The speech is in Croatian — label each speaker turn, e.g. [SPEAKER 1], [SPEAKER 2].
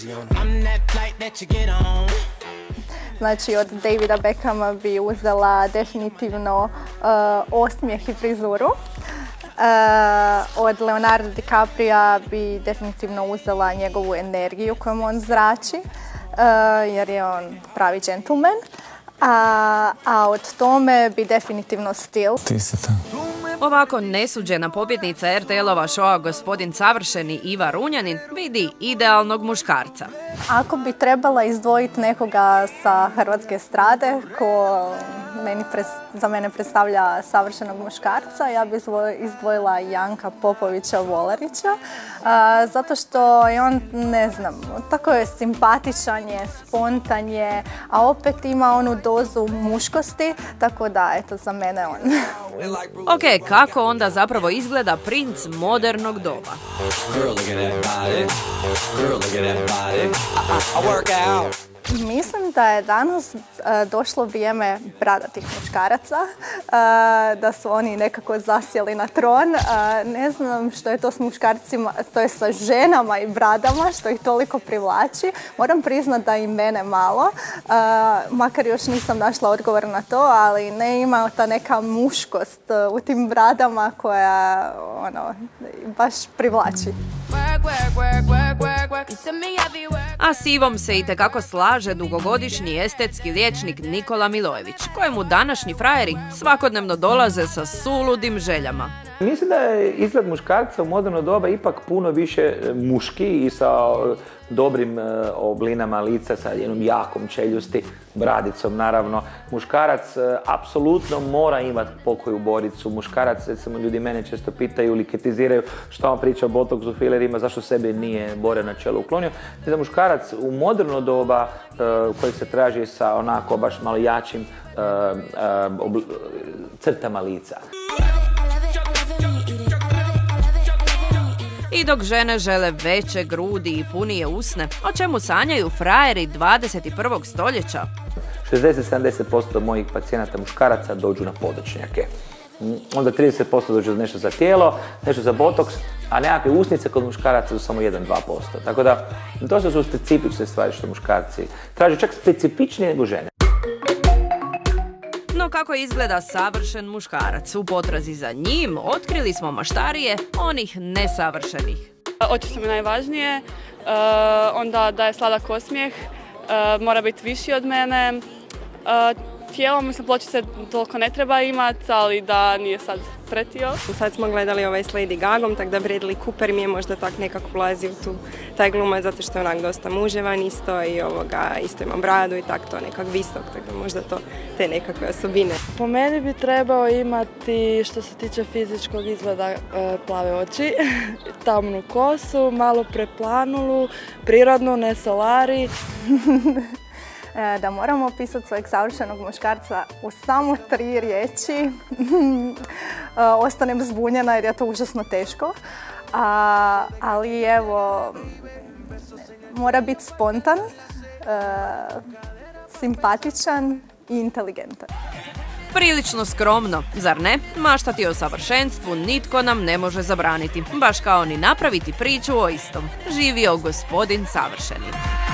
[SPEAKER 1] Znači, od Davida Beckhama bi uzela definitivno osmijeh i frizuru. Od Leonardo DiCaprija bi definitivno uzela njegovu energiju kojom on zrači, jer je on pravi džentlmen. A od tome bi definitivno stil.
[SPEAKER 2] Ti si ta.
[SPEAKER 3] Ovako nesuđena pobjednica RTL-ova šoa Gospodin savršeni Iva Runjanin vidi idealnog muškarca.
[SPEAKER 1] Ako bi trebala izdvojiti nekoga sa hrvatske estrade ko za mene predstavlja savršenog muškarca, ja bi izdvojila Janka Popovića Volarića, zato što je on, ne znam, tako je simpatičan je, spontan je, a opet ima onu dozu muškosti, tako da, eto, za mene on.
[SPEAKER 3] Ok, kako onda zapravo izgleda princ modernog doba?
[SPEAKER 1] Mislim da je danas došlo vrijeme bradatih muškaraca, da su oni nekako zasjeli na tron. Ne znam što je to s muškarcima, to je sa ženama i bradama, što ih toliko privlači. Moram priznati da i mene malo, makar još nisam našla odgovor na to, ali ne ima ta neka muškost u tim bradama koja baš privlači.
[SPEAKER 3] A s Ivom se itekako slaže dugogodišnji estetski liječnik Nikola Milojević, kojemu današnji frajeri svakodnevno dolaze sa suludim željama.
[SPEAKER 4] Mislim da je izgled muškarca u moderno doba ipak puno više muški i sa dobrim oblinama lica, sa jednom jakom čeljusti, bradicom naravno. Muškarac apsolutno mora imati pokoju boricu. Muškarac, recimo, ljudi mene često pitaju ili kritiziraju što on priča o botoksu, filerima, zašto sebe nije bore na čelo uklonio. Da muškarac u moderno doba koji se traži sa onako baš malo jačim crtama lica.
[SPEAKER 3] I dok žene žele veće grudi i punije usne, o čemu sanjaju frajeri 21. stoljeća?
[SPEAKER 4] 60-70% mojih pacijenata muškaraca dođu na podočnjake. Onda 30% dođu nešto za tijelo, nešto za botoks, a nekakve usnice kod muškaraca su samo 1-2%. Tako da, to su specifične stvari što muškarci traže, čak specifičnije nego žene.
[SPEAKER 3] No kako izgleda savršen muškarac? U potrazi za njim otkrili smo maštarije onih nesavršenih.
[SPEAKER 5] Oči su mi najvažnije, onda da je sladak osmijeh, mora biti viši od mene. Tijelo, mislim, pločice toliko ne treba imati, ali da nije sad pretio.
[SPEAKER 6] Sad smo gledali s Lady Gagom, tako da Bradley Cooper mi je možda tak nekako ulazi u taj glumac, zato što je onak dosta muževan isto i isto ima bradu i tako to nekak visok, tako da možda to te nekakve osobine.
[SPEAKER 7] Po meni bi trebao imati, što se tiče fizičkog izgleda, plave oči, tamnu kosu, malo preplanulu, prirodnu, ne solari.
[SPEAKER 1] Da moramo opisati svojeg savršenog muškarca u samo 3 riječi, ostanem zbunjena jer je to užasno teško. Ali evo, mora biti spontan, simpatičan i inteligentan.
[SPEAKER 3] Prilično skromno, zar ne? Maštati o savršenstvu nitko nam ne može zabraniti, baš kao ni napraviti priču o istom. Živio Gospodin savršeni.